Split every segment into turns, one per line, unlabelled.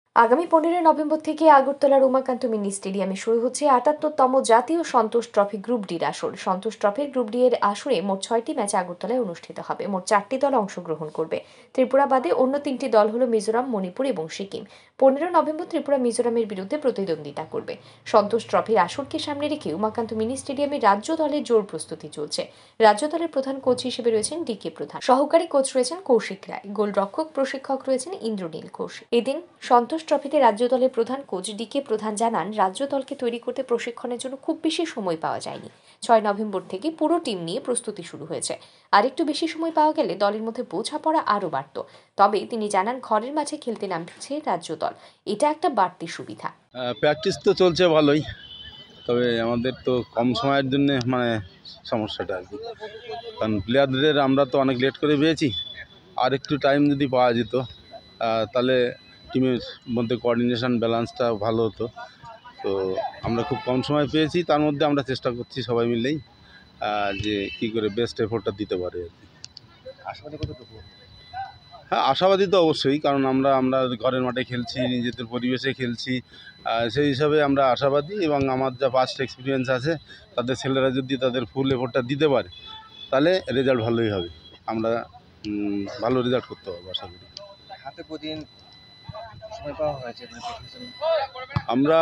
আগামী 15 নভেম্বর থেকে আগরতলার উমাকান্ত মিনি স্টেডিয়ামে শুরু হচ্ছে 78তম জাতীয় সন্তোষ ট্রফি গ্রুপ ডির আসর। সন্তোষ ট্রফির গ্রুপ ডি এর আসরে মোট 6টি ম্যাচ আগরতলায় অনুষ্ঠিত হবে। মোট 4টি দল অংশগ্রহণ করবে। ত্রিপুরা বাদে অন্য 3টি দল হলো মিজোরাম, মণিপুর এবং সিকিম। 15 নভেম্বর ত্রিপুরা মিজোরামের বিরুদ্ধে প্রতিদ্বন্দ্বিতা করবে। সন্তোষ ট্রফির আসরকে সামনে রেখে উমাকান্ত মিনি স্টেডিয়ামে রাজ্য দলের জোর প্রস্তুতি চলছে। রাজ্য দলের প্রধান কোচ হিসেবে রয়েছেন ডিকে প্রধান, সহকারী কোচ রয়েছেন কৌশিক রায়, গোলরক্ষক প্রশিক্ষক রয়েছেন ইন্দ্রনীল ঘোষ। এদিন সন্তোষ ট্রফিতে রাজ্য দলের প্রধান কোচ ডিকে প্রধান জানান, রাজ্য দলকে তৈরি করতে প্রশিক্ষণের জন্য খুব বেশি সময় পাওয়া যায়নি। 6 নভেম্বর থেকে পুরো টিম নিয়ে প্রস্তুতি শুরু হয়েছে। আর একটু বেশি সময় পাওয়া গেলে দলের মধ্যে বোঝাপড়া আরও বাড়ত। তবে তিনি জানান, ঘরের মাঝে খেলতে নামছে রাজ্য দল, এটা একটা বাড়তি সুবিধা।
প্র্যাকটিস তো চলছে ভালোই, তবে আমাদের তো কম সময়ের জন্য সমস্যাটা আর কি। কারণ প্লেয়ারদের আমরা তো অনেক লেট করে পেয়েছি, আর একটু টাইম যদি পাওয়া যেত তাহলে টিমের মধ্যে কোঅর্ডিনেশন ব্যালেন্সটা ভালো হতো। তো আমরা খুব কম সময় পেয়েছি, তার মধ্যে আমরা চেষ্টা করছি সবাই মিলেই যে কী করে বেস্ট এফোর্টটা দিতে পারে আর কি।
আশাবাদী কতটুকু?
হ্যাঁ, আশাবাদী তো অবশ্যই, কারণ আমরা ঘরের মাঠে খেলছি, নিজেদের পরিবেশে খেলছি, সেই হিসাবে আমরা আশাবাদী। এবং আমার যা পাস্ট এক্সপিরিয়েন্স আছে, তাদের ছেলেরা যদি তাদের ফুল এফোর্টটা দিতে পারে তাহলে রেজাল্ট ভালোই হবে। আমরা ভালো রেজাল্ট করতে পারবো আশা করি।
হাতে কদিন সময় পাওয়া হয়েছে
আমরা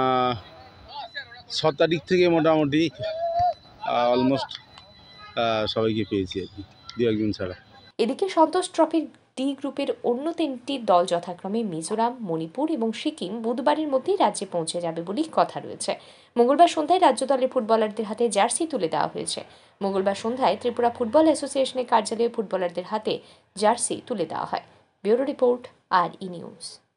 6 তারিখ থেকে মোটামুটি অলমোস্ট সবাইকে পেয়েছি আর কি, দু একজন ছাড়া।
এদিকে সন্তোষ ট্রফির ডি গ্রুপের অন্য 3টি দল যথাক্রমে মিজোরাম, মণিপুর এবং সিকিম বুধবারের মধ্যেই রাজ্যে পৌঁছে যাবে বলেই কথা রয়েছে। মঙ্গলবার সন্ধ্যায় রাজ্য দলের ফুটবলারদের হাতে জার্সি তুলে দেওয়া হয়েছে। মঙ্গলবার সন্ধ্যায় ত্রিপুরা ফুটবল অ্যাসোসিয়েশনের কার্যালয়ে ফুটবলারদের হাতে জার্সি তুলে দেওয়া হয়। ব্যুরো রিপোর্ট, আর ই নিউজ।